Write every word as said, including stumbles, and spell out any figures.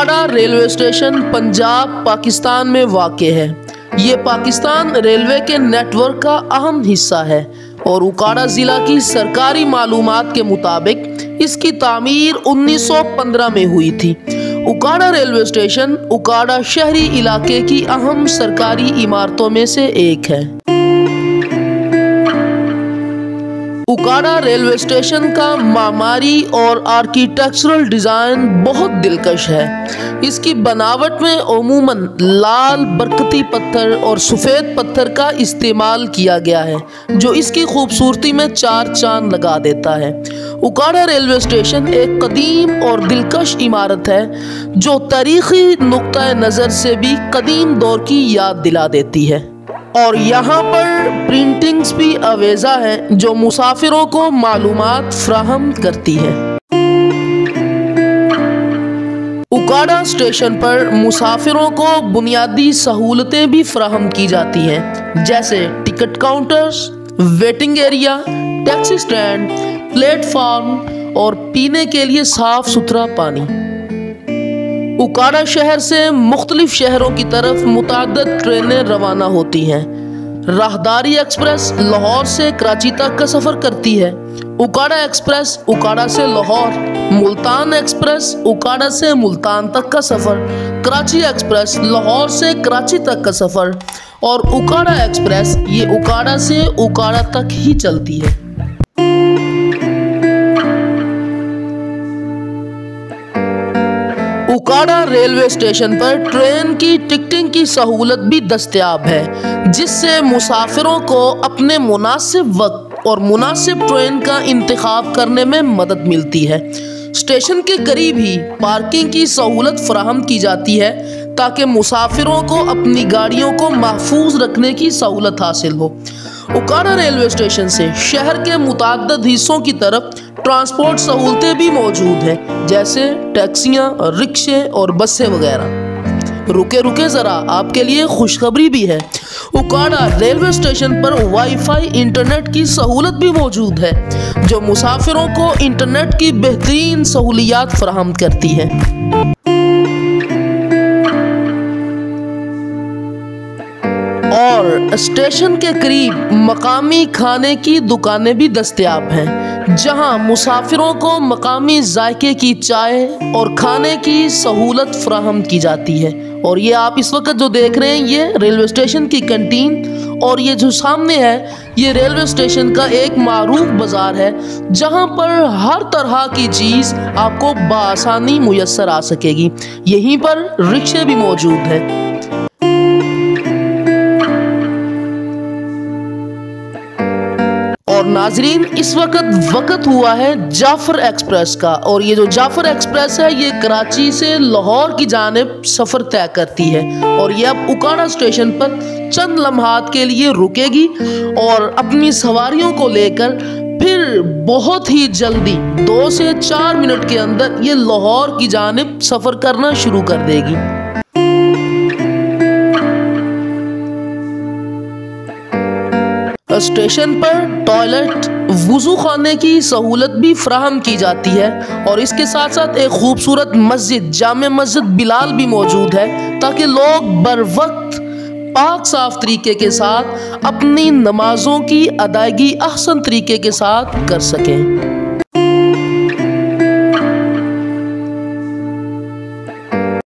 उकाड़ा railway station Punjab Pakistan में वाक़ है। ये पाकिस्तान रेलवे के नेटवर्क का अहम हिस्सा है और उकाड़ा ज़िला की सरकारी मालूमात के मुताबिक इसकी तामीर उन्नीस सौ पंद्रह में हुई थी। उकाड़ा रेलवे स्टेशन उकाड़ा शहरी इलाके की अहम सरकारी इमारतों में से एक है। उकाड़ा रेलवे स्टेशन का मामारी और आर्किटेक्चरल डिज़ाइन बहुत दिलकश है। इसकी बनावट में अमूमन लाल बरकती पत्थर और सफ़ेद पत्थर का इस्तेमाल किया गया है, जो इसकी खूबसूरती में चार चांद लगा देता है। उकाड़ा रेलवे स्टेशन एक कदीम और दिलकश इमारत है जो तारीख़ी नुक्ता नज़र से भी कदीम दौर की याद दिला देती है और यहाँ पर प्रिंटिंग्स भी अवेजा है जो मुसाफिरों को मालूमात फ्राहम करती है। उकाड़ा स्टेशन पर मुसाफिरों को बुनियादी सहूलतें भी फ्राहम की जाती हैं, जैसे ticket counters, waiting area, taxi stand, platform और पीने के लिए साफ सुथरा पानी। उकाड़ा शहर से मुख्तलिफ शहरों की तरफ मुतअद्दिद ट्रेनें रवाना होती हैं। राहदारी एक्सप्रेस लाहौर से कराची तक का सफ़र करती है। उकाड़ा एक्सप्रेस उकाड़ा से लाहौर, मुल्तान एक्सप्रेस उकाड़ा से मुल्तान तक का सफ़र, कराची एक्सप्रेस लाहौर से कराची तक का सफ़र और उकाड़ा एक्सप्रेस ये उकाड़ा से उकाड़ा तक ही चलती है। उकाड़ा रेलवे स्टेशन पर ट्रेन की टिकटिंग की सहूलत भी दस्तयाब है, जिससे मुसाफिरों को अपने मुनासिब वक्त और मुनासिब ट्रेन का इंतखाब करने में मदद मिलती है। स्टेशन के करीब ही पार्किंग की सहूलत फराहम की जाती है ताकि मुसाफिरों को अपनी गाड़ियों को महफूज रखने की सहूलत हासिल हो। उकाड़ा रेलवे स्टेशन से शहर के मुतअद्दिद हिस्सों की तरफ ट्रांसपोर्ट सहूलतें भी मौजूद हैं, जैसे टैक्सियाँ, रिक्शे और बसें वगैरह। रुके रुके ज़रा, आपके लिए खुशखबरी भी है। उकाड़ा रेलवे स्टेशन पर वाईफाई इंटरनेट की सहूलत भी मौजूद है, जो मुसाफिरों को इंटरनेट की बेहतरीन सहूलियात फराहम करती है। और स्टेशन के करीब मकामी खाने की दुकानें भी दस्तयाब हैं, जहां मुसाफिरों को मकामी जायके की चाय और खाने की सहूलत फ्राहम की जाती है। और ये आप इस वक्त जो देख रहे हैं ये रेलवे स्टेशन की कैंटीन, और ये जो सामने है ये रेलवे स्टेशन का एक मारूफ बाज़ार है, जहां पर हर तरह की चीज़ आपको बआसानी मुयस्सर आ सकेगी। यहीं पर रिक्शे भी मौजूद हैं। और नाजरीन, इस वक्त वक्त हुआ है जाफर एक्सप्रेस का, और ये जो जाफर एक्सप्रेस है ये कराची से लाहौर की जानिब सफ़र तय करती है और ये अब उकाड़ा स्टेशन पर चंद लम्हात के लिए रुकेगी और अपनी सवारियों को लेकर फिर बहुत ही जल्दी दो से चार मिनट के अंदर ये लाहौर की जानिब सफ़र करना शुरू कर देगी। स्टेशन पर टॉयलेट, वुज़ू खाने की सहूलत भी फ्राहम की जाती है और इसके साथ साथ एक खूबसूरत मस्जिद जामे मस्जिद बिलाल भी मौजूद है, ताकि लोग बर वक्त पाक साफ तरीके के साथ अपनी नमाजों की अदायगी अहसन तरीके के साथ कर सकें।